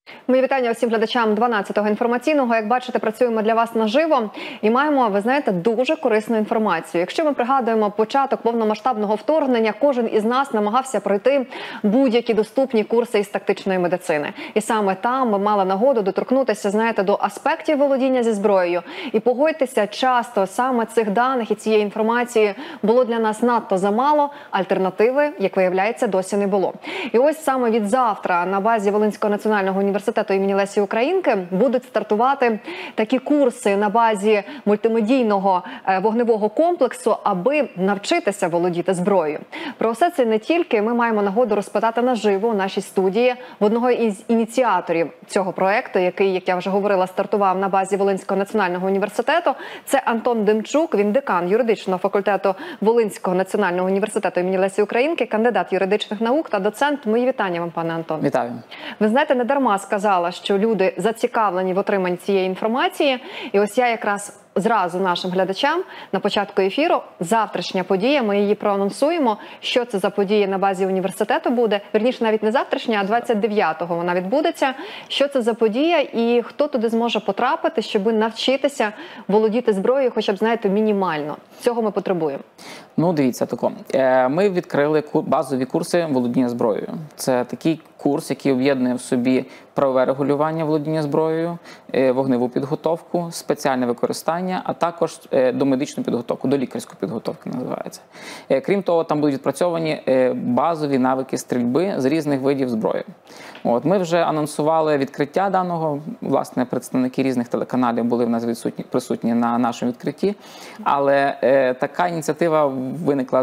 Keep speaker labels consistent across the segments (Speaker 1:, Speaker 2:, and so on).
Speaker 1: Мої вітання усім глядачам 12-го інформаційного. Як бачите, працюємо для вас наживо і маємо, ви знаєте, дуже корисну інформацію. Якщо ми пригадуємо початок повномасштабного вторгнення, кожен із нас намагався пройти будь-які доступні курси із тактичної медицини. І саме там ми мали нагоду доторкнутися, знаєте, до аспектів володіння зі зброєю. І погодьтеся, часто саме цих даних і цієї інформації було для нас надто замало, альтернативи, як виявляється, досі не було. І ось саме від завтра на базі Волинського національного університету імені Лесі Українки будуть стартувати такі курси на базі мультимедійного вогневого комплексу, аби навчитися володіти зброєю. Про все це не тільки ми маємо нагоду розпитати наживо у нашій студії в одного із ініціаторів цього проекту, який, як я вже говорила, стартував на базі Волинського національного університету. Це Антон Демчук, він декан юридичного факультету Волинського національного університету імені Лесі Українки, кандидат юридичних наук та доцент. Мої вітання вам, пане Антон.
Speaker 2: Вітаю.
Speaker 1: Ви знаєте, не дарма сказала, що люди зацікавлені в отриманні цієї інформації. І ось я якраз зразу нашим глядачам на початку ефіру, завтрашня подія, ми її проанонсуємо, що це за подія на базі університету буде. Вірніше, навіть не завтрашня, а 29-го вона відбудеться. Що це за подія і хто туди зможе потрапити, щоб навчитися володіти зброєю, хоча б, знаєте, мінімально. Цього ми потребуємо. Ну,
Speaker 2: дивіться, тако. Ми відкрили базові курси володіння зброєю. Це такий курс, який об'єднує в собі правове регулювання володіння зброєю, вогневу підготовку, спеціальне використання, а також домедичну підготовку, долікарську підготовку називається. Крім того, там будуть відпрацьовані базові навики стрільби з різних видів зброї. Ми вже анонсували відкриття даного, власне, представники різних телеканалів були в нас присутні на нашому відкритті, але така ініціатива виникла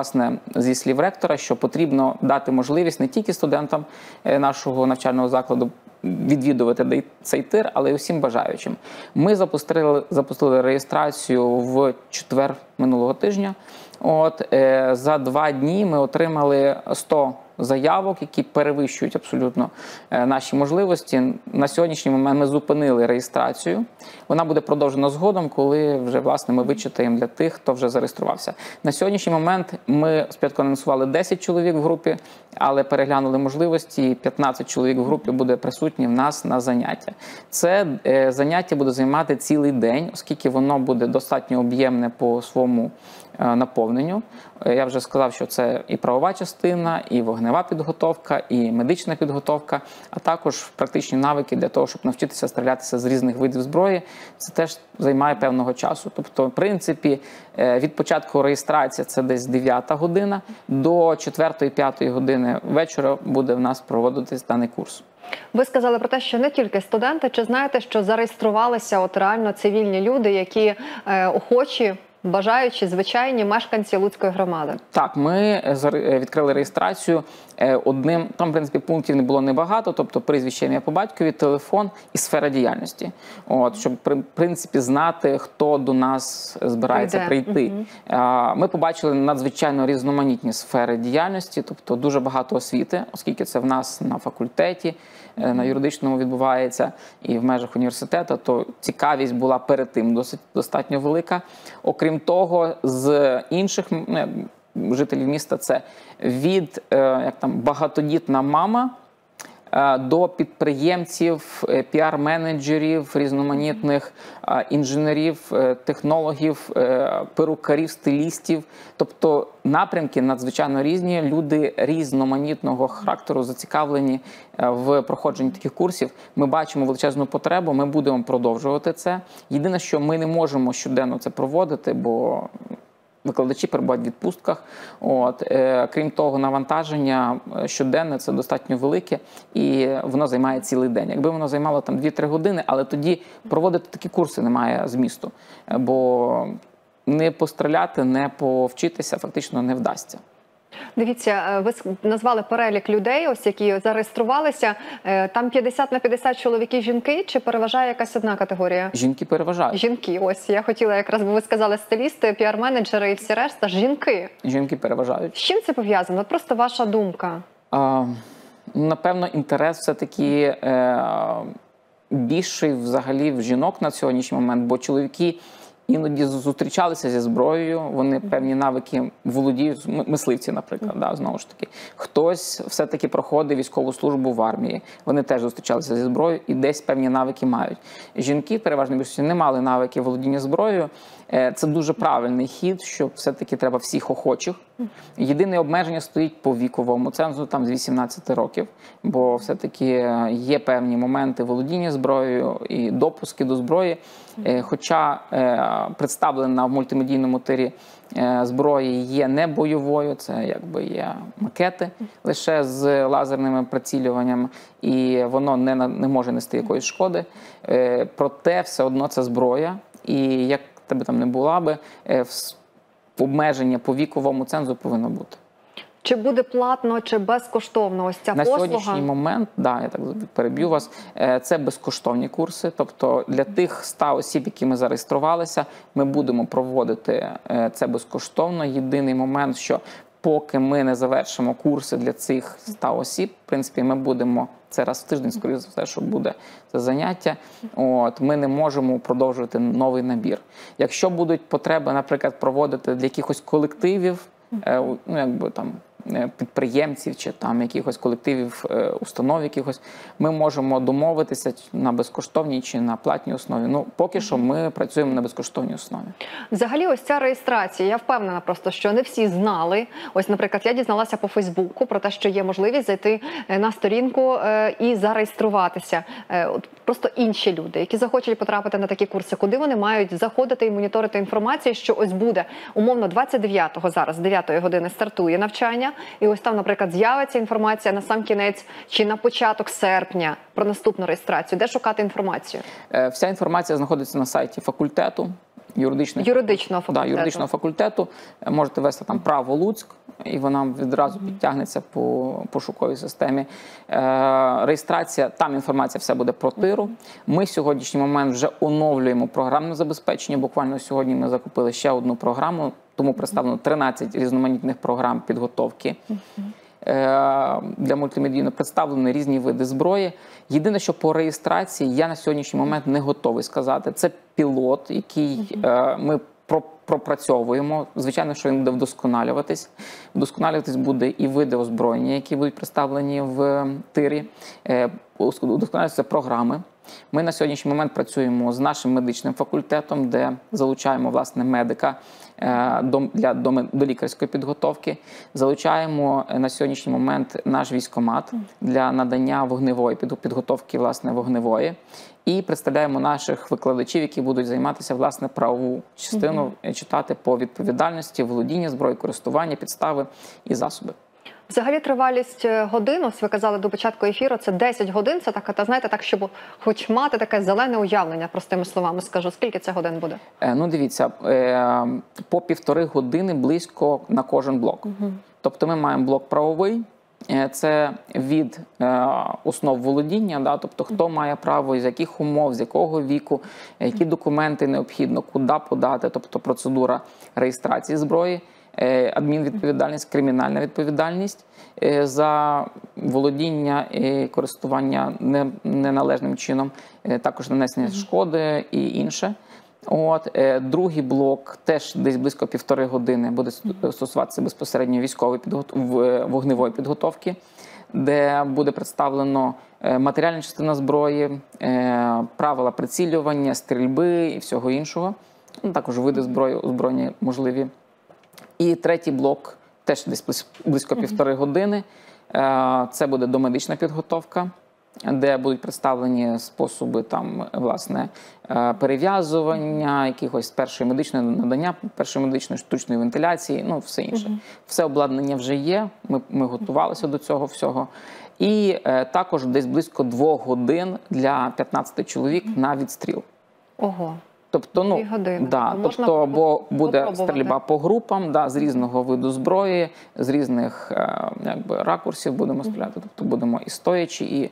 Speaker 2: зі слів ректора, що потрібно дати можливість не тільки студентам нашого навчального закладу відвідувати цей тир, але й усім бажаючим. Ми запустили реєстрацію в четвер минулого тижня. За 2 дні ми отримали 100 заявок, які перевищують абсолютно наші можливості. На сьогоднішній момент ми зупинили реєстрацію. Вона буде продовжена згодом, коли вже, власне, ми вичитаємо для тих, хто вже зареєструвався. На сьогоднішній момент ми спочатку анонсували 10 чоловік в групі, але переглянули можливості, і 15 чоловік в групі буде присутні в нас на заняття. Це заняття буде займати цілий день, оскільки воно буде достатньо об'ємне по своєму наповненню. Я вже сказав, що це і правова частина, і вогнева підготовка, і медична підготовка, а також практичні навики для того, щоб навчитися стрілятися з різних видів зброї. Це теж займає певного часу. Тобто, в принципі, від початку реєстрації це десь 9 година, до 4-5 години вечора буде в нас проводитись даний курс.
Speaker 1: Ви сказали про те, що не тільки студенти. Чи знаєте, що зареєструвалися реально цивільні люди, які охочі, бажаючі, звичайні мешканці Луцької громади?
Speaker 2: Так, ми відкрили реєстрацію. Там, в принципі, пунктів не було небагато, тобто прізвище, ім'я по батькові, телефон і сфера діяльності. Щоб, в принципі, знати, хто до нас збирається прийти. Ми побачили надзвичайно різноманітні сфери діяльності, тобто дуже багато освіти, оскільки це в нас на факультеті, на юридичному відбувається і в межах університету, то цікавість була перед тим достатньо велика. Окрім того, з інших жителів міста це від багатодітна мама до підприємців, піар-менеджерів, різноманітних інженерів, технологів, перукарів, стилістів. Тобто напрямки надзвичайно різні, люди різноманітного характеру зацікавлені в проходженні таких курсів. Ми бачимо величезну потребу, ми будемо продовжувати це. Єдине, що ми не можемо щоденно це проводити, бо викладачі перебувають в відпустках. Крім того, навантаження щоденне – це достатньо велике, і воно займає цілий день. Якби воно займало 2-3 години, але тоді проводити такі курси немає змісту, бо не постріляти, не повчитися фактично не вдасться.
Speaker 1: Дивіться, ви назвали перелік людей, які зареєструвалися. Там 50 на 50 чоловіки, жінки, чи переважає якась одна категорія?
Speaker 2: Жінки переважають.
Speaker 1: Жінки, ось. Я хотіла якраз, бо ви сказали стилісти, піар-менеджери і всі решта. Жінки.
Speaker 2: Жінки переважають.
Speaker 1: З чим це пов'язано? Просто ваша думка.
Speaker 2: Напевно, інтерес все-таки більший взагалі в жінок на сьогоднішній момент, бо чоловіки іноді зустрічалися зі зброєю, вони певні навики володіють, мисливці, наприклад, да, знову ж таки. Хтось все-таки проходить військову службу в армії, вони теж зустрічалися зі зброєю і десь певні навики мають. Жінки, переважно більшості, не мали навики володіння зброєю. Це дуже правильний хід, що все-таки треба всіх охочих. Єдине обмеження стоїть по віковому цензу, там з 18 років, бо все-таки є певні моменти володіння зброєю і допуски до зброї. Хоча представлена в мультимедійному тирі зброї є не бойовою, це якби є макети лише з лазерними прицілюванням, і воно не може нести якоїсь шкоди. Проте все одно це зброя, і як тебе там не була би, обмеження по віковому цензу повинно бути.
Speaker 1: Чи буде платно, чи безкоштовно ось ця послуга?
Speaker 2: На сьогоднішній момент, да, я так переб'ю вас, це безкоштовні курси. Тобто для тих 100 осіб, які ми зареєструвалися, ми будемо проводити це безкоштовно. Єдиний момент, що поки ми не завершимо курси для цих 100 осіб, в принципі, ми будемо, це раз в тиждень, скоріше за все, що буде це заняття, ми не можемо продовжувати новий набір. Якщо будуть потреби, наприклад, проводити для якихось колективів, ну, якби там підприємців чи там якихось колективів, установ якихось, ми можемо домовитися на безкоштовній чи на платній основі. Ну, поки що ми працюємо на безкоштовній основі.
Speaker 1: Взагалі, ось ця реєстрація, я впевнена просто, що не всі знали. Ось, наприклад, я дізналася по Фейсбуку про те, що є можливість зайти на сторінку і зареєструватися. От просто інші люди, які захочуть потрапити на такі курси, куди вони мають заходити і моніторити інформацію, що ось буде, умовно, 29-го зараз, 9-ї години стартує навчання, і ось там, наприклад, з'явиться інформація на сам кінець чи на початок серпня про наступну реєстрацію. Де шукати інформацію?
Speaker 2: Вся інформація знаходиться на сайті факультету. Юридичного факультету. Можете ввести там «Право Луцьк», і вона відразу підтягнеться по пошуковій системі. Реєстрація, там інформація все буде про тиру. Ми в сьогоднішній момент вже оновлюємо програмне забезпечення. Буквально сьогодні ми закупили ще одну програму, тому представлено 13 різноманітних програм підготовки. Для мультимедійно представлені різні види зброї. Єдине, що по реєстрації я на сьогоднішній момент не готовий сказати. Це пілот, який ми пропрацьовуємо. Звичайно, що він буде вдосконалюватись. Вдосконалюватись буде і види озброєння, які будуть представлені в тирі. Вдосконалюються програми. Ми на сьогоднішній момент працюємо з нашим медичним факультетом, де залучаємо, власне, медика до лікарської підготовки. Залучаємо на сьогоднішній момент наш військкомат для надання вогневої підготовки, власне, вогневої. І представляємо наших викладачів, які будуть займатися, власне, правову частину, читати по відповідальності, володіння зброї, користування, підстави і засоби.
Speaker 1: Взагалі тривалість годин, ось ви казали до початку ефіру, це 10 годин, це так, знаєте, так, щоб хоч мати таке зелене уявлення, простими словами скажу. Скільки це годин буде? Ну, дивіться,
Speaker 2: по 1,5 години близько на кожен блок. Тобто ми маємо блок правовий, це від основ володіння, да, тобто хто має право, з яких умов, з якого віку, які документи необхідно, куди подати, тобто процедура реєстрації зброї. Адмінвідповідальність, кримінальна відповідальність за володіння і користування неналежним чином, також нанесення шкоди і інше. Другий блок теж десь близько 1,5 години буде стосуватися безпосередньо вогневої підготовки, де буде представлено матеріальна частина зброї, правила прицілювання, стрільби і всього іншого. Також види зброї, озброєння можливі. І третій блок теж десь близько 1,5 години. Це буде домедична підготовка, де будуть представлені способи там, власне, перев'язування, якихось першої медичної надання, першої медичної штучної вентиляції, ну все інше. Все обладнання вже є, ми готувалися до цього всього. І також десь близько 2 годин для 15 чоловік на відстріл.
Speaker 1: Ого.
Speaker 2: Тобто, ну, да, тобто, бо буде стрільба по групам, да, з різного виду зброї, з різних якби, ракурсів будемо стріляти. Тобто будемо і стоячи, і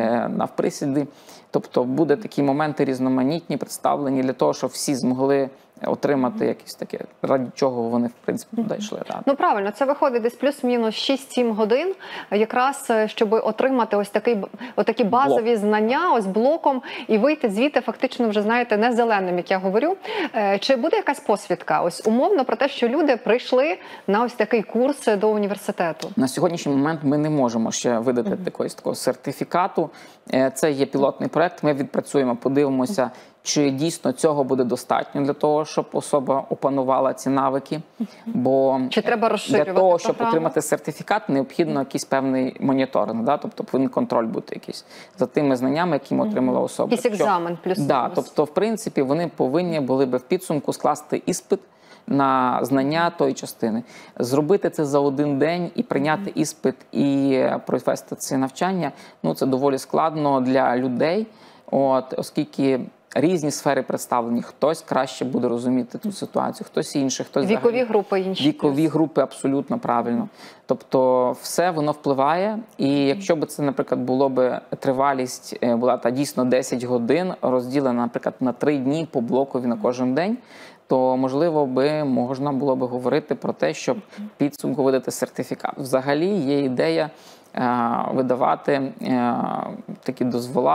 Speaker 2: навприсіди. Тобто буде такі моменти різноманітні, представлені для того, щоб всі змогли отримати якісь таке, ради чого вони, в принципі, туди йшли. Так.
Speaker 1: Ну, правильно, це виходить десь плюс-мінус 6-7 годин, якраз, щоб отримати отакі базові знання, ось блоком, і вийти звідти фактично вже, знаєте, не зеленим, як я говорю. Чи буде якась посвідка, ось умовно, про те, що люди прийшли на ось такий курс до університету?
Speaker 2: На сьогоднішній момент ми не можемо ще видати такого сертифікату. Це є пілотний проект, ми відпрацюємо, подивимося, чи дійсно цього буде достатньо для того, щоб особа опанувала ці навики. Бо
Speaker 1: чи треба розширювати
Speaker 2: для того, щоб
Speaker 1: програму?
Speaker 2: отримати сертифікат, необхідно якийсь певний моніторинг, да? Тобто повинен контроль бути якийсь за тими знаннями, які отримала особа.
Speaker 1: Якийсь екзамен плюс-мінус.
Speaker 2: Да, тобто, в принципі, вони повинні були би в підсумку скласти іспит на знання тої частини. Зробити це за один день і прийняти іспит і провести це навчання, ну це доволі складно для людей, оскільки різні сфери представлені. Хтось краще буде розуміти ту ситуацію, хтось інший, хтось
Speaker 1: вікові групи інші.
Speaker 2: Вікові групи абсолютно правильно. Тобто все воно впливає. І якщо б це, наприклад, було б тривалість, була дійсно 10 годин, розділена, наприклад, на 3 дні по блокові на кожен день, то, можливо, можна було б говорити про те, щоб підсумку видати сертифікат. Взагалі є ідея видавати такі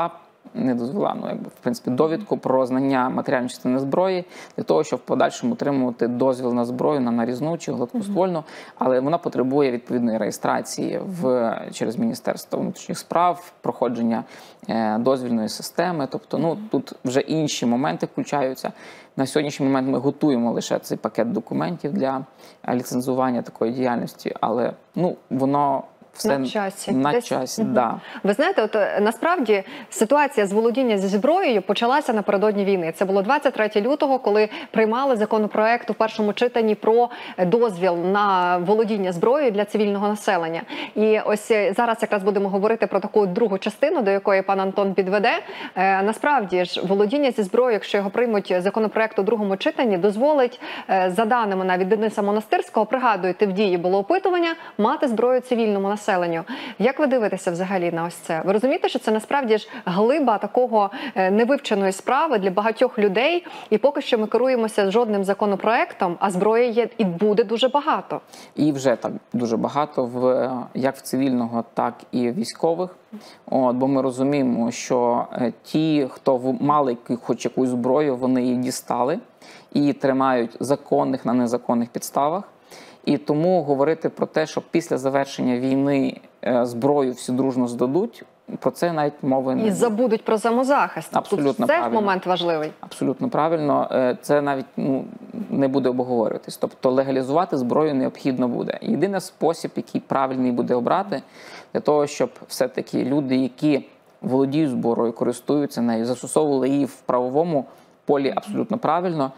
Speaker 2: в принципі, довідку про знання матеріальної частини зброї, для того, щоб в подальшому отримувати дозвіл на зброю, на нарізну чи гладкоствольну, але вона потребує відповідної реєстрації через Міністерство внутрішніх справ, проходження дозвільної системи, тобто, тут вже інші моменти включаються. На сьогоднішній момент ми готуємо лише цей пакет документів для ліцензування такої діяльності, але, воно все на часі. Да.
Speaker 1: Ви знаєте, насправді ситуація з володіння зі зброєю почалася напередодні війни. Це було 23 лютого, коли приймали законопроект у першому читанні про дозвіл на володіння зброєю для цивільного населення. І ось зараз якраз будемо говорити про таку другу частину, до якої пан Антон підведе. Насправді ж, володіння зі зброєю, якщо його приймуть законопроект у другому читанні, дозволить, за даними навіть Дениса Монастирського, пригадуєте, в дії було опитування, мати зброю цивільному населенню. Як ви дивитеся взагалі на ось це? Ви розумієте, що це насправді ж глиба такого невивченої справи для багатьох людей, і поки що ми керуємося жодним законопроектом, а зброї є і буде дуже багато.
Speaker 2: І вже так дуже багато, як в цивільного, так і військових. Бо ми розуміємо, що ті, хто мали хоч якусь зброю, вони її дістали і її тримають законних на незаконних підставах. І тому говорити про те, що після завершення війни зброю всі дружно здадуть, про це навіть мови не буде.
Speaker 1: І забудуть про самозахист.
Speaker 2: Абсолютно
Speaker 1: це
Speaker 2: правильно.
Speaker 1: момент важливий.
Speaker 2: Абсолютно правильно. Це навіть не буде обговорюватись. Тобто легалізувати зброю необхідно буде. Єдиний спосіб, який правильний буде обрати, для того, щоб все-таки люди, які володіють зброєю, користуються нею, застосовували її в правовому полі абсолютно правильно,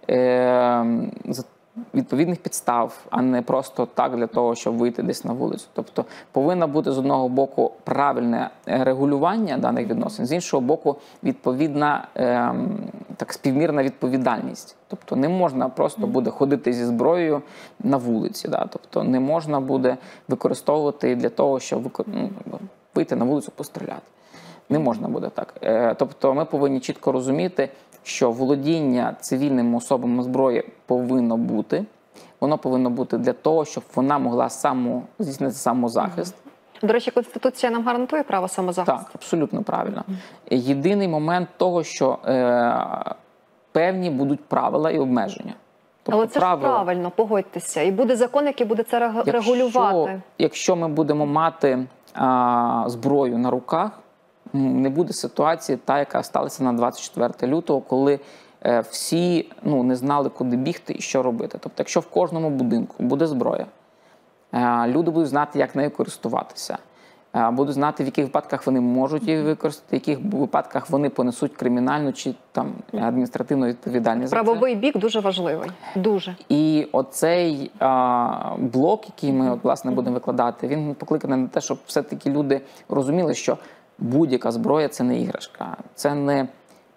Speaker 2: відповідних підстав, а не просто так для того, щоб вийти десь на вулицю. Тобто повинно бути з одного боку правильне регулювання даних відносин, з іншого боку відповідна співмірна відповідальність. Тобто не можна просто буде ходити зі зброєю на вулиці. Тобто не можна буде використовувати для того, щоб вийти на вулицю постріляти. Не можна буде так. Тобто ми повинні чітко розуміти, що володіння цивільними особами зброї повинно бути. Воно повинно бути для того, щоб вона могла здійснити самозахист.
Speaker 1: До речі, Конституція нам гарантує право самозахисту?
Speaker 2: Так, абсолютно правильно. Єдиний момент того, що певні будуть правила і обмеження.
Speaker 1: Тобто, але це ж правильно, погодьтеся. І буде закон, який буде це регулювати.
Speaker 2: Якщо ми будемо мати зброю на руках, не буде ситуації та, яка сталася на 24 лютого, коли всі не знали, куди бігти і що робити. Тобто, якщо в кожному будинку буде зброя, люди будуть знати, як нею користуватися, будуть знати, в яких випадках вони можуть її використати, в яких випадках вони понесуть кримінальну чи адміністративну відповідальність.
Speaker 1: Правовий бік дуже важливий. Дуже.
Speaker 2: І оцей блок, який ми, власне, будемо викладати, він покликаний на те, щоб все-таки люди розуміли, що будь-яка зброя – це не іграшка, це не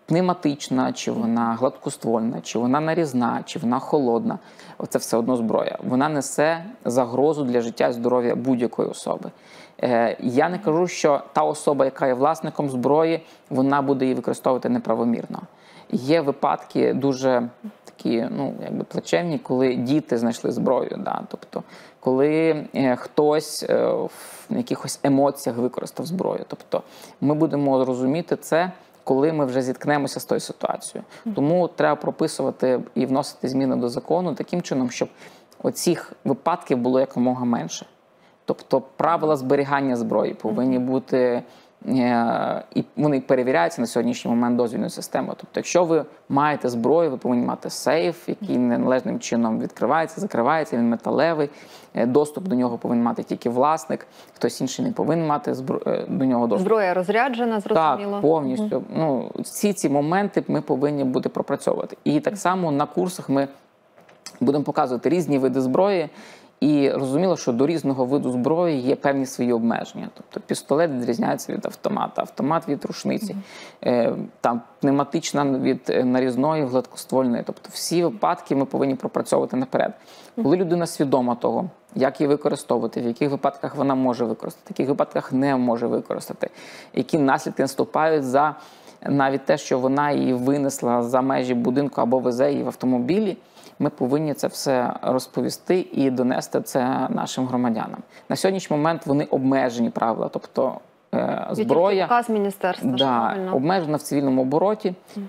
Speaker 2: пневматична, чи вона гладкоствольна, чи вона нарізна, чи вона холодна, це все одно зброя. Вона несе загрозу для життя і здоров'я будь-якої особи. Я не кажу, що та особа, яка є власником зброї, вона буде її використовувати неправомірно. Є випадки дуже такі, плачевні, коли діти знайшли зброю. Да? Тобто, коли хтось в якихось емоціях використав зброю. Тобто, ми будемо розуміти це, коли ми вже зіткнемося з тою ситуацією. Тому треба прописувати і вносити зміни до закону таким чином, щоб оцих випадків було якомога менше. Тобто правила зберігання зброї повинні бути, і вони перевіряються на сьогоднішній момент дозвільною системою. Тобто, якщо ви маєте зброю, ви повинні мати сейф, який неналежним чином відкривається, закривається, він металевий, доступ до нього повинен мати тільки власник, хтось інший не повинен мати до нього доступ.
Speaker 1: Зброя розряджена, зрозуміло.
Speaker 2: Так, повністю. Всі ці моменти ми повинні бути пропрацьовувати. І так само на курсах ми будемо показувати різні види зброї, і розуміло, що до різного виду зброї є певні свої обмеження. Тобто пістолет відрізняється від автомата, автомат від рушниці, там пневматична від нарізної, гладкоствольної. Тобто всі випадки ми повинні пропрацьовувати наперед. Коли людина свідома того, як її використовувати, в яких випадках вона може використати, в яких випадках не може використати, які наслідки наступають за навіть те, що вона її винесла за межі будинку або везе її в автомобілі, ми повинні це все розповісти і донести це нашим громадянам. На сьогоднішній момент вони обмежені правила, тобто зброя
Speaker 1: указ міністерства,
Speaker 2: обмежена в цивільному обороті.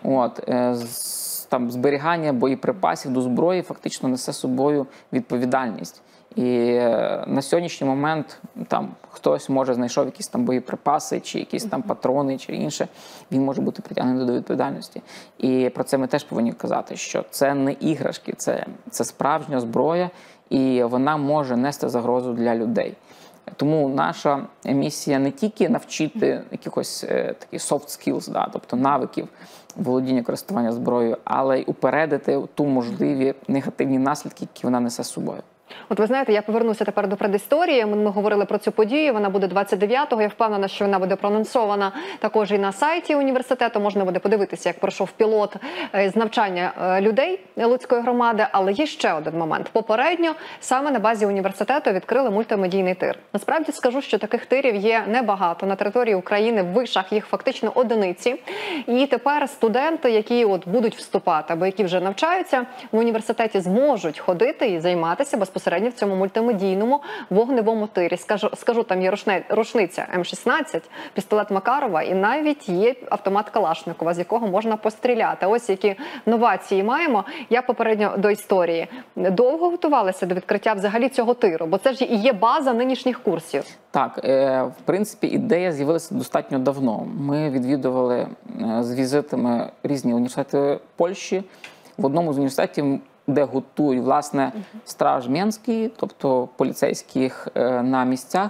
Speaker 2: Там зберігання боєприпасів до зброї фактично несе собою відповідальність. І на сьогоднішній момент там хтось може знайшов якісь там боєприпаси, чи якісь там патрони, чи інше, він може бути притягнений до відповідальності. І про це ми теж повинні казати, що це не іграшки, це справжня зброя, і вона може нести загрозу для людей. Тому наша місія не тільки навчити якихось таких soft skills, тобто навиків володіння, користування зброєю, але й упередити ту можливі негативні наслідки, які вона несе з собою.
Speaker 1: От ви знаєте, я повернуся тепер до предісторії. Ми говорили про цю подію, вона буде 29-го. Я впевнена, що вона буде проанонсована також і на сайті університету. Можна буде подивитися, як пройшов пілот з навчання людей Луцької громади. Але є ще один момент. Попередньо саме на базі університету відкрили мультимедійний тир. Насправді скажу, що таких тирів є небагато. На території України в вишах їх фактично одиниці. І тепер студенти, які будуть вступати або які вже навчаються в університеті, зможуть ходити і займатися безпосередньо в цьому мультимедійному вогневому тирі. Скажу, там є рушниця М16, пістолет Макарова і навіть є автомат Калашникова, з якого можна постріляти. Ось які новації маємо. Я попередньо до історії. Довго готувалися до відкриття взагалі цього тиру? Бо це ж і є база нинішніх курсів.
Speaker 2: Так, в принципі, ідея з'явилася достатньо давно. Ми відвідували з візитами різні університети Польщі. В одному з університетів, де готують, власне, страж Менський, тобто поліцейських на місцях,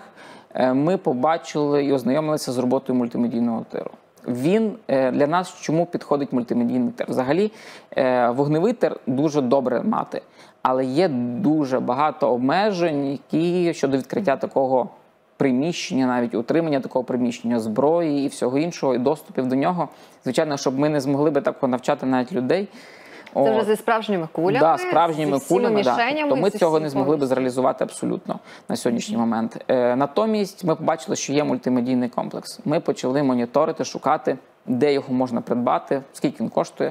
Speaker 2: ми побачили і ознайомилися з роботою мультимедійного тиру. Він для нас чому підходить мультимедійний тир? Взагалі, вогневий тир дуже добре мати, але є дуже багато обмежень, які щодо відкриття такого приміщення, навіть утримання такого приміщення, зброї і всього іншого, і доступів до нього. Звичайно, щоб ми не змогли би такого навчати навіть людей.
Speaker 1: Це вже зі справжніми кулями,
Speaker 2: да, справжніми кулями,
Speaker 1: мішенями.
Speaker 2: То ми цього не змогли би зреалізувати абсолютно на сьогоднішній момент. Натомість ми побачили, що є мультимедійний комплекс. Ми почали моніторити, шукати, де його можна придбати, скільки він коштує.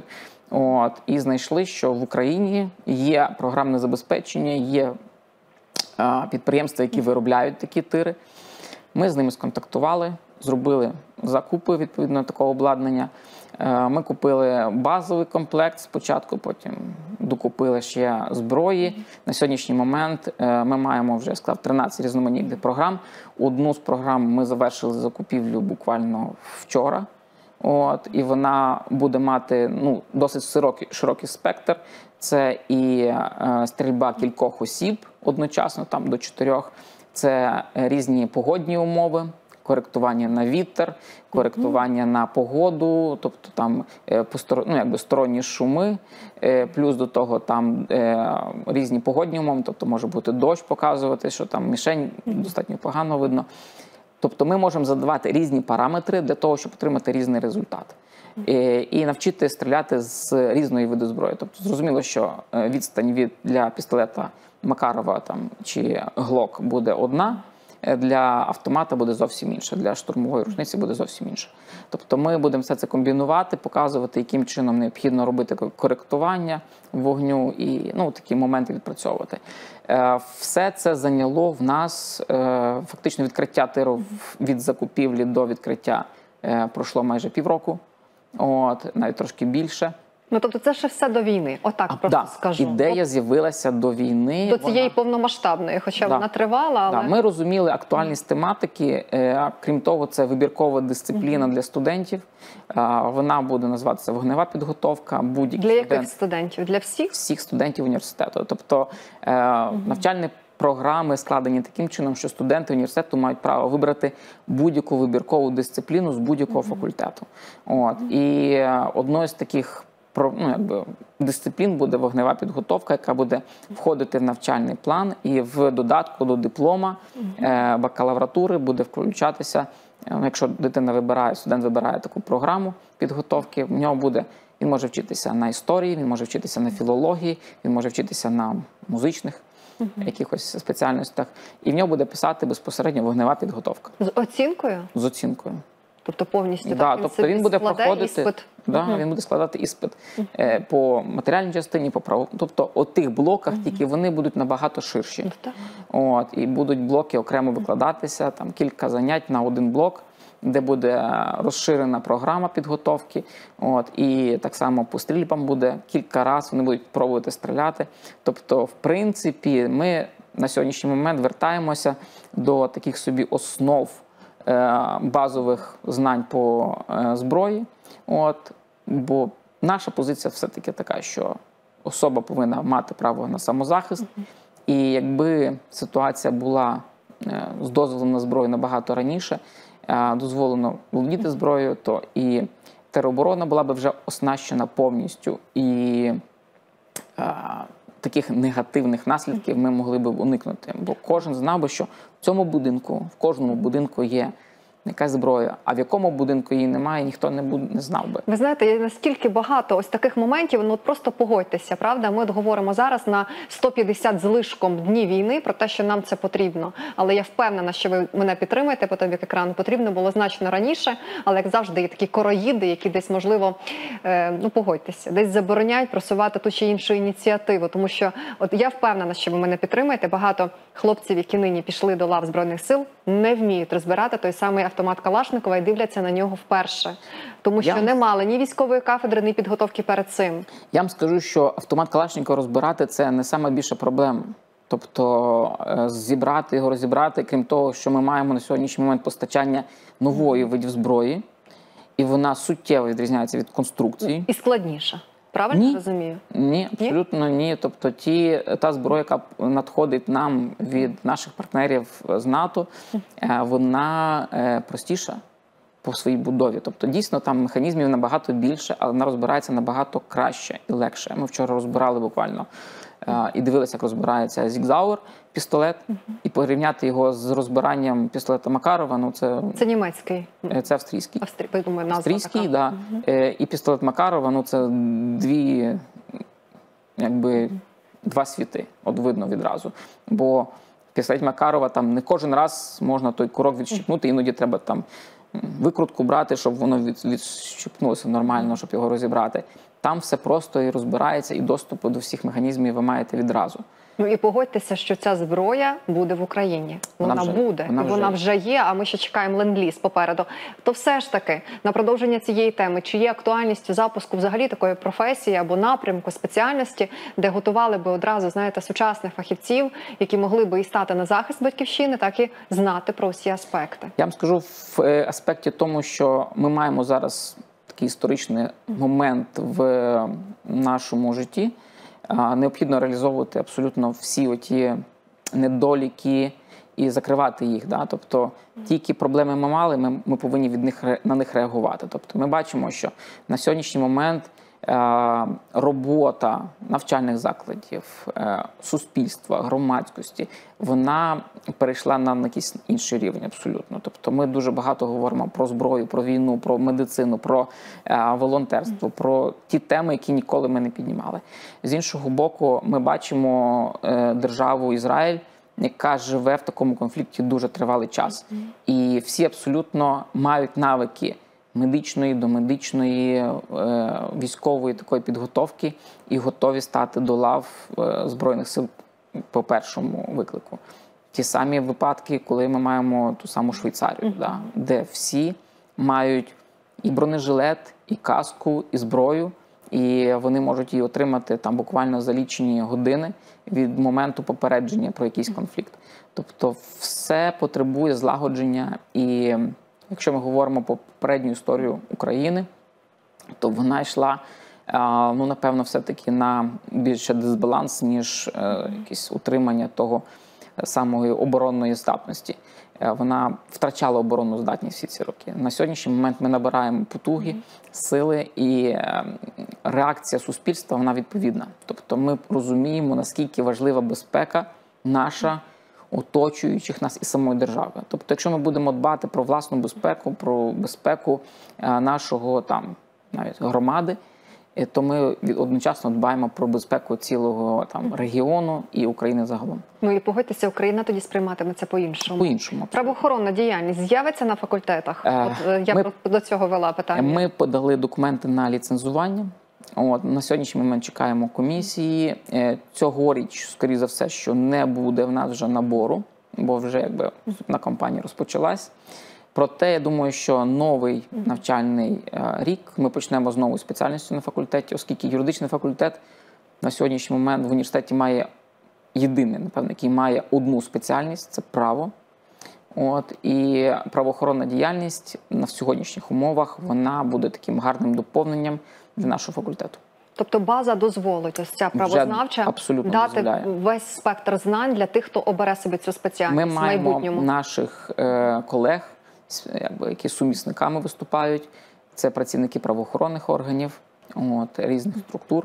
Speaker 2: І знайшли, що в Україні є програмне забезпечення, є підприємства, які виробляють такі тири. Ми з ними сконтактували, зробили закупи відповідно такого обладнання. Ми купили базовий комплект спочатку, потім докупили ще зброї. На сьогоднішній момент ми маємо вже, я сказав, 13 різноманітних програм. Одну з програм ми завершили закупівлю буквально вчора. І вона буде мати досить широкий спектр. Це і стрільба кількох осіб одночасно, там до 4. Це різні погодні умови, коректування на вітер, коректування на погоду, тобто там сторонні шуми, плюс до того там різні погодні умови, тобто може бути дощ показувати, що там мішень достатньо погано видно. Тобто ми можемо задавати різні параметри для того, щоб отримати різний результат. І навчити стріляти з різної виду зброї. Тобто зрозуміло, що відстань для пістолета Макарова чи Глок буде одна, для автомата буде зовсім інша, для штурмової рушниці буде зовсім інша. Тобто ми будемо все це комбінувати, показувати, яким чином необхідно робити коректування вогню і такі моменти відпрацьовувати. Все це зайняло в нас фактично відкриття тиру від закупівлі до відкриття пройшло майже півроку, навіть трошки більше.
Speaker 1: Тобто це ще все до війни, отак просто скажу.
Speaker 2: Ідея з'явилася до війни.
Speaker 1: До цієї повномасштабної, хоча вона тривала, але...
Speaker 2: Ми розуміли актуальність тематики, крім того, це вибіркова дисципліна для студентів. Вона буде називатися вогнева підготовка.
Speaker 1: Для яких студентів? Для всіх?
Speaker 2: Всіх студентів університету. Тобто навчальні програми складені таким чином, що студенти університету мають право вибрати будь-яку вибіркову дисципліну з будь-якого факультету. І одною з таких дисциплін буде вогнева підготовка, яка буде входити в навчальний план, і в додатку до диплома бакалавратури буде включатися, якщо студент вибирає таку програму підготовки, в нього буде, він може вчитися на історії, він може вчитися на філології, він може вчитися на музичних якихось спеціальностях, і в нього буде писати безпосередньо вогнева підготовка.
Speaker 1: З оцінкою?
Speaker 2: З оцінкою.
Speaker 1: Тобто повністю
Speaker 2: він буде проходити
Speaker 1: іспит?
Speaker 2: Він буде складати іспит по матеріальній частині, по праву. Тобто у тих блоках тільки вони будуть набагато ширші. І будуть блоки окремо викладатися, кілька занять на один блок, де буде розширена програма підготовки. І так само по стрільбам буде кілька разів, вони будуть пробувати стріляти. Тобто, в принципі, ми на сьогоднішній момент вертаємося до таких собі основ базових знань по зброї. Бо наша позиція все-таки така, що особа повинна мати право на самозахист. І якби ситуація була з дозволом на зброю набагато раніше, дозволено володіти зброєю, то і тероборона була б вже оснащена повністю. І таких негативних наслідків ми могли б уникнути. Бо кожен знав би, що в цьому будинку, в кожному будинку є якась зброя, а в якому будинку її немає, ніхто не знав би.
Speaker 1: Ви знаєте, є настільки багато ось таких моментів, просто погодьтеся, правда? Ми говоримо зараз на 150 з лишком днів війни про те, що нам це потрібно. Але я впевнена, що ви мене підтримуєте по тобі екрану. Потрібно було значно раніше, але, як завжди, є такі короїди, які десь, можливо, погодьтеся, десь забороняють просувати ту чи іншу ініціативу. Тому що, я впевнена, що ви мене підтримуєте. Багато хлопців, які нині пішли до лав Збройних сил, не вміють розбирати той самий автомат Калашникова і дивляться на нього вперше. Тому що не мали ні військової кафедри, ні підготовки перед цим.
Speaker 2: Я вам скажу, що автомат Калашникова розбирати – це не найбільша проблема. Тобто зібрати його, розібрати, крім того, що ми маємо на сьогоднішній момент постачання нової видів зброї, і вона суттєво відрізняється від конструкції.
Speaker 1: І складніша. Правильно розумію?
Speaker 2: Ні, абсолютно ні. Тобто та зброя, яка надходить нам від наших партнерів з НАТО, вона простіша по своїй будові. Тобто дійсно там механізмів набагато більше, але вона розбирається набагато краще і легше. Ми вчора розбирали буквально і дивилися, як розбирається Sig-Sauer пістолет, і порівняти його з розбиранням пістолета Макарова,
Speaker 1: це німецький.
Speaker 2: Це австрійський.
Speaker 1: Австрійський,
Speaker 2: да. І пістолет Макарова, це два світи, видно відразу. Бо пістолет Макарова не кожен раз можна той курок відщипнути, іноді треба викрутку брати, щоб воно відщипнулося нормально, щоб його розібрати. Там все просто і розбирається, і доступу до всіх механізмів ви маєте відразу.
Speaker 1: І погодьтеся, що ця зброя буде в Україні. Вона вже є, а ми ще чекаємо ленд-ліз попереду. То все ж таки, на продовження цієї теми, чи є актуальністю запуску взагалі такої професії або напрямку, спеціальності, де готували би одразу, сучасних фахівців, які могли би і стати на захист батьківщини, так і знати про всі аспекти?
Speaker 2: Я вам скажу в аспекті тому, що ми маємо зараз такий історичний момент в нашому житті. Необхідно реалізовувати абсолютно всі оті недоліки і закривати їх. Тобто ті, які проблеми ми мали, ми повинні на них реагувати. Тобто ми бачимо, що на сьогоднішній момент робота навчальних закладів, суспільства, громадськості, вона перейшла на якийсь інший рівень абсолютно. Тобто ми дуже багато говоримо про зброю, про війну, про медицину, про волонтерство, про ті теми, які ніколи ми не піднімали. З іншого боку, ми бачимо державу Ізраїль, яка живе в такому конфлікті дуже тривалий час. І всі абсолютно мають навики медичної, домедичної, військової такої підготовки і готові стати до лав Збройних сил по першому виклику. Ті самі випадки, коли ми маємо ту саму Швейцарію, де всі мають і бронежилет, і каску, і зброю, і вони можуть її отримати там буквально за лічені години від моменту попередження про якийсь конфлікт. Тобто все потребує злагодження, і якщо ми говоримо про попередню історію України, то вона йшла, ну, напевно, все-таки на більше дисбаланс, ніж якесь утримання того самої оборонної здатності. Вона втрачала оборонну здатність всі ці роки. На сьогоднішній момент ми набираємо потуги, сили, і реакція суспільства, вона відповідна. Тобто ми розуміємо, наскільки важлива безпека наша, оточуючих нас і самої держави. Тобто, якщо ми будемо дбати про власну безпеку, про безпеку нашого там навіть громади, то ми одночасно дбаємо про безпеку цілого там регіону і України загалом.
Speaker 1: Ну і погодьтеся, Україна тоді сприйматиметься по-іншому.
Speaker 2: По-іншому.
Speaker 1: Правоохоронна діяльність з'явиться на факультетах? Я до цього вела питання.
Speaker 2: Ми подали документи на ліцензування. На сьогоднішній момент чекаємо комісії. Цьогоріч, скоріше за все, що не буде в нас вже набору, бо вже якби вступна кампанія розпочалась. Проте, я думаю, що новий навчальний рік ми почнемо з новою спеціальністю на факультеті, оскільки юридичний факультет на сьогоднішній момент в університеті має єдиний, напевно, який має одну спеціальність – це право. І правоохоронна діяльність на сьогоднішніх умовах, вона буде таким гарним доповненням для нашого факультету.
Speaker 1: Тобто база дозволить, ось ця правознавча, дати
Speaker 2: дозволяє
Speaker 1: весь спектр знань для тих, хто обере собі цю спеціальність в майбутньому.
Speaker 2: Ми маємо наших колег, які сумісниками виступають. Це працівники правоохоронних органів, різних структур.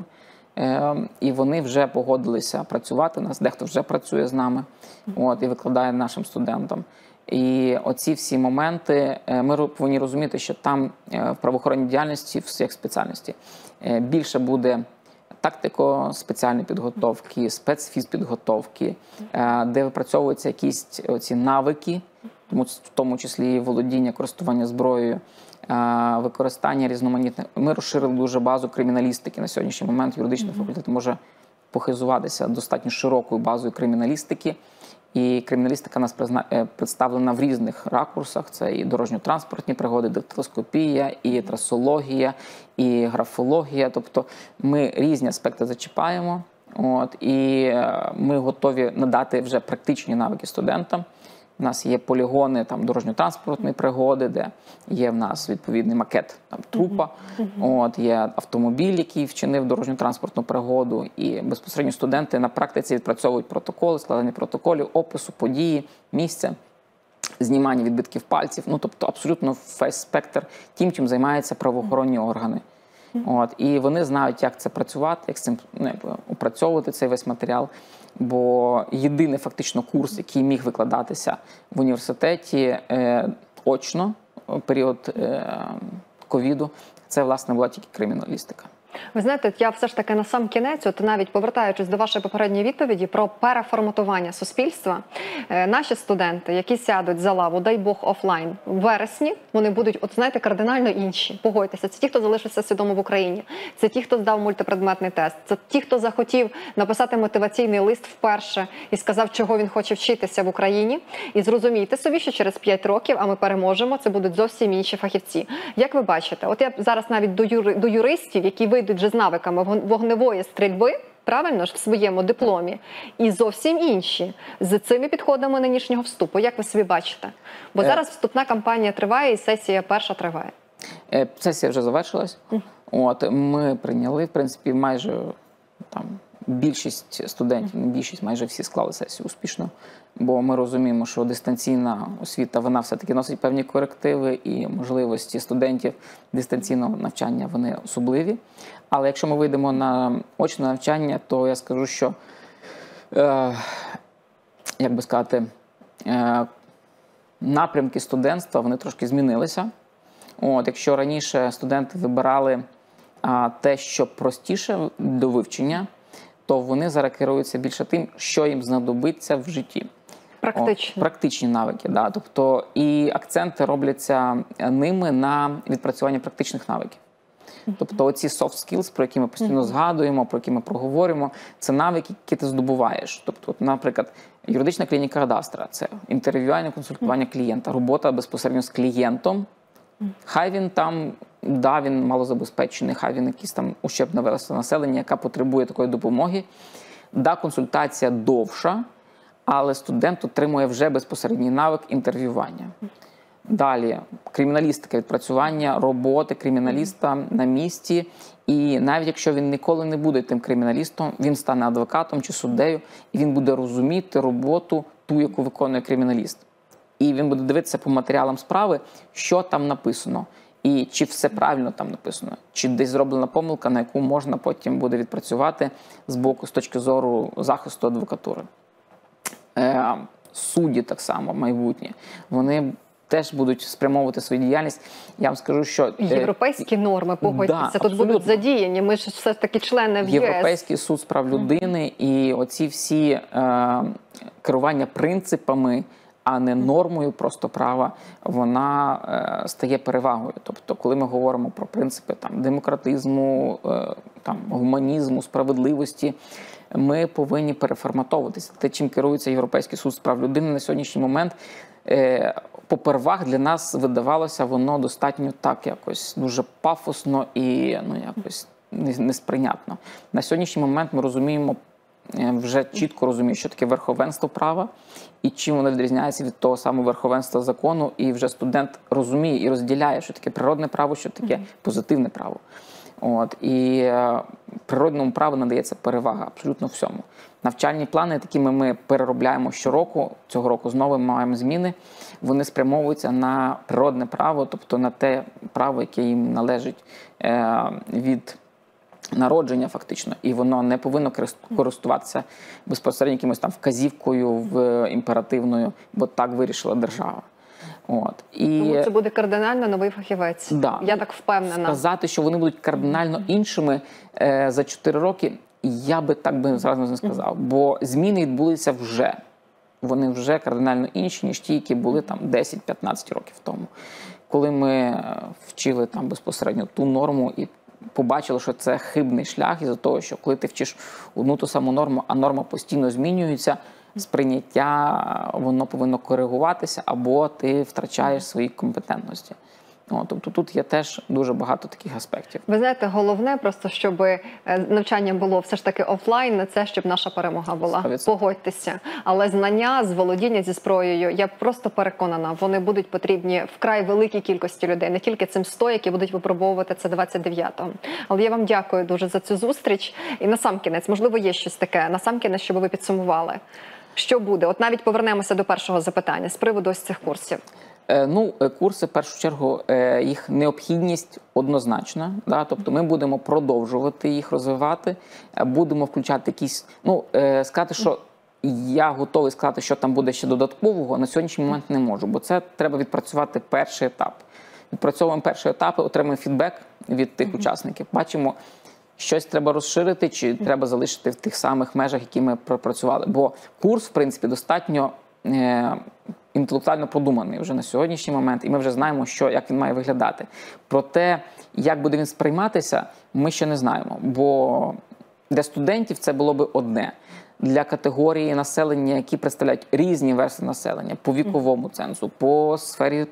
Speaker 2: І вони вже погодилися працювати у нас, дехто вже працює з нами і викладає нашим студентам. І оці всі моменти, ми повинні розуміти, що там в правоохоронній діяльності, в всіх спеціальності, більше буде тактико-спеціальної підготовки, спецфізпідготовки, де випрацьовуються якісь оці навики, в тому числі володіння, користування зброєю, використання різноманітних. Ми розширили дуже базу криміналістики. На сьогоднішній момент юридичний факультет може похизуватися достатньо широкою базою криміналістики. І криміналістика у нас представлена в різних ракурсах. Це і дорожньо-транспортні пригоди, дактилоскопія, і трасологія, і графологія. Тобто ми різні аспекти зачіпаємо. І ми готові надати вже практичні навики студентам. У нас є полігони дорожньо-транспортної пригоди, де є в нас відповідний макет трупа, є автомобіль, який вчинив дорожньо-транспортну пригоду, і безпосередньо студенти на практиці відпрацьовують протоколи, складання протоколів, опису події, місця, знімання відбитків пальців, тобто абсолютно весь спектр тим, чим займаються правоохоронні органи. І вони знають, як це працювати, як з цим опрацьовувати цей весь матеріал. Бо єдиний фактично курс, який міг викладатися в університеті очно в період ковіду, це, власне, була тільки криміналістика.
Speaker 1: Ви знаєте, я все ж таки на сам кінець, навіть повертаючись до вашої попередньої відповіді про переформатування суспільства, наші студенти, які сядуть за лаву, дай Бог, офлайн, в вересні, вони будуть, кардинально інші. Погодьтеся, це ті, хто залишився свідомо в Україні, це ті, хто здав мультипредметний тест, це ті, хто захотів написати мотиваційний лист вперше і сказав, чого він хоче вчитися в Україні. І зрозумійте собі, що через 5 років, а ми переможемо, це будуть зовсім інші фахівці. Як ви бачите, я зараз навіть до юристів, які вийдуть вже з навиками вогневої стрільби, правильно ж, в своєму дипломі, і зовсім інші з цими підходами нинішнього вступу. Як ви собі бачите? Бо зараз вступна кампанія триває і сесія перша триває.
Speaker 2: Сесія вже завершилась. Ми прийняли, в принципі, майже більшість студентів, не більшість, майже всі склали сесію успішно, бо ми розуміємо, що дистанційна освіта, вона все-таки носить певні корективи і можливості студентів дистанційного навчання, вони особливі. Але якщо ми вийдемо на очне навчання, то я скажу, що, як би сказати, напрямки студентства, вони трошки змінилися. Якщо раніше студенти вибирали те, що простіше до вивчення, то вони зараз керуються більше тим, що їм знадобиться в житті. Практичні навики, да. Тобто і акценти робляться ними на відпрацювання практичних навиків. Тобто оці soft skills, про які ми постійно згадуємо, про які ми проговорюємо, це навики, які ти здобуваєш. Тобто, наприклад, юридична клініка кадастра – це інтерв'юальне консультування клієнта, робота безпосередньо з клієнтом. Хай він там, да, він малозабезпечений, хай він якийсь там ущербна верства населення, яка потребує такої допомоги. Да, консультація довша, але студент отримує вже безпосередній навик інтерв'ювання. Далі, криміналістика, відпрацювання роботи криміналіста на місці. І навіть якщо він ніколи не буде тим криміналістом, він стане адвокатом чи суддею, і він буде розуміти роботу ту, яку виконує криміналіст. І він буде дивитися по матеріалам справи, що там написано, і чи все правильно там написано, чи десь зроблена помилка, на яку можна потім буде відпрацювати з точки зору захисту адвокатури. Судді так само, майбутнє, вони теж будуть спрямовувати свою діяльність. Я вам скажу, що...
Speaker 1: Європейські норми, погодьтеся, тут будуть задіяні. Ми ж все ж таки члени в ЄС.
Speaker 2: Європейський суд з прав людини і оці всі керування принципами, а не нормою просто права, вона стає перевагою. Тобто, коли ми говоримо про принципи демократизму, гуманізму, справедливості, ми повинні переформатовуватися. Те, чим керується Європейський суд з прав людини на сьогоднішній момент, попервах для нас видавалося воно достатньо так якось дуже пафосно і якось несприйнятно. На сьогоднішній момент ми розуміємо, вже чітко розуміє, що таке верховенство права і чим воно відрізняється від того самого верховенства закону. І вже студент розуміє і розділяє, що таке природне право, що таке позитивне право. І природному праву надається перевага абсолютно всьому. Навчальні плани, якими ми переробляємо щороку, цього року знову ми маємо зміни, вони спрямовуються на природне право, тобто на те право, яке їм належить від народження фактично, і воно не повинно користуватися безпосередньо якимось вказівкою імперативною, бо так вирішила держава.
Speaker 1: Тому це буде кардинально новий фахівець.
Speaker 2: Да.
Speaker 1: Я так впевнена.
Speaker 2: Сказати, що вони будуть кардинально іншими за 4 роки, я би так зразу не сказав, бо зміни відбулися вже. Вони вже кардинально інші, ніж ті, які були 10-15 років тому. Коли ми вчили безпосередньо ту норму і побачили, що це хибний шлях із-за того, що коли ти вчиш одну ту саму норму, а норма постійно змінюється, сприйняття воно повинно коригуватися, або ти втрачаєш свої компетентності. Тобто тут є теж дуже багато таких аспектів.
Speaker 1: Ви знаєте, головне просто, щоб навчання було все ж таки офлайн, не це, щоб наша перемога була.
Speaker 2: 100%.
Speaker 1: Погодьтеся. Але знання, володіння зі зброєю, я просто переконана, вони будуть потрібні вкрай великій кількості людей. Не тільки цим 100, які будуть випробовувати це 29-го. Але я вам дякую дуже за цю зустріч. І насамкінець, можливо, є щось таке, насамкінець, щоб ви підсумували. Що буде? Навіть повернемося до першого запитання з приводу ось цих курсів.
Speaker 2: Курси, в першу чергу, їх необхідність однозначна. Да? Тобто ми будемо продовжувати їх розвивати, будемо включати якісь... сказати, що я готовий сказати, що там буде ще додаткового, на сьогоднішній момент не можу, бо це треба відпрацювати перший етап. Відпрацьовуємо перший етап, отримуємо фідбек від тих учасників. Бачимо, щось треба розширити, чи треба залишити в тих самих межах, які ми пропрацювали. Бо курс, в принципі, достатньо інтелектуально продуманий вже на сьогоднішній момент, і ми вже знаємо, як він має виглядати. Про те, як буде він сприйматися, ми ще не знаємо. Бо для студентів це було би одне. Для категорії населення, які представляють різні верстви населення, по віковому цензу, по сфері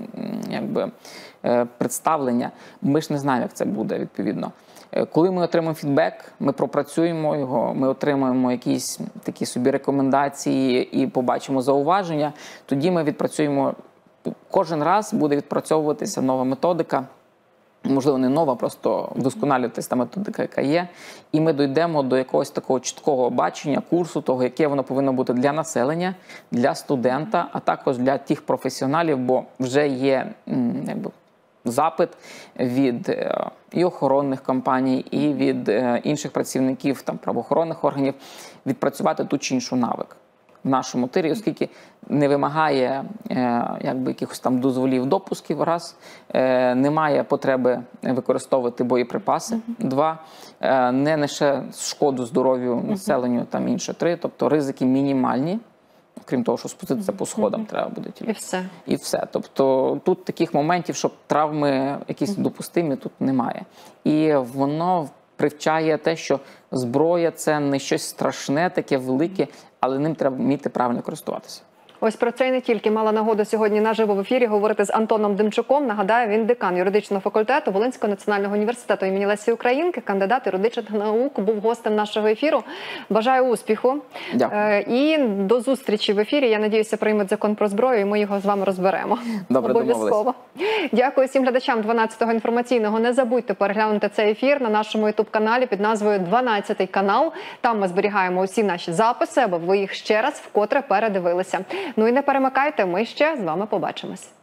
Speaker 2: представлення, ми ж не знаємо, як це буде відповідно. Коли ми отримаємо фідбек, ми пропрацюємо його, ми отримаємо якісь такі собі рекомендації і побачимо зауваження, тоді ми відпрацюємо, кожен раз буде відпрацьовуватися нова методика, можливо, не нова, просто вдосконалюватись та методика, яка є. І ми дійдемо до якогось такого чіткого бачення курсу, того, яке воно повинно бути для населення, для студента, а також для тих професіоналів, бо вже є запит від і охоронних компаній, і від інших працівників правоохоронних органів відпрацювати ту чи іншу навик в нашому тирі, оскільки не вимагає якихось дозволів допусків, раз, немає потреби використовувати боєприпаси, два, не несе шкоду здоров'ю населенню, інше, три, тобто ризики мінімальні. Крім того, що спуститися по сходам треба буде тільки.
Speaker 1: І все.
Speaker 2: І все. Тобто тут таких моментів, щоб травми якісь допустимі, тут немає. І воно привчає те, що зброя – це не щось страшне, таке велике, але ним треба вміти правильно користуватися.
Speaker 1: Ось про це і не тільки мала нагоду сьогодні наживо в ефірі говорити з Антоном Демчуком. Нагадаю, він декан юридичного факультету Волинського національного університету імені Лесі Українки, кандидат юридичних наук, був гостем нашого ефіру. Бажаю успіху.
Speaker 2: Дякую.
Speaker 1: І до зустрічі в ефірі. Я надіюся, приймуть закон про зброю, і ми його з вами розберемо.
Speaker 2: Добре,
Speaker 1: обов'язково. Дякую всім глядачам 12-го інформаційного. Не забудьте переглянути цей ефір на нашому ютуб-каналі під назвою «12-й канал». Там ми зберігаємо усі наші записи, аби ви їх ще раз вкотре передивилися. Ну і не перемикайте, ми ще з вами побачимось.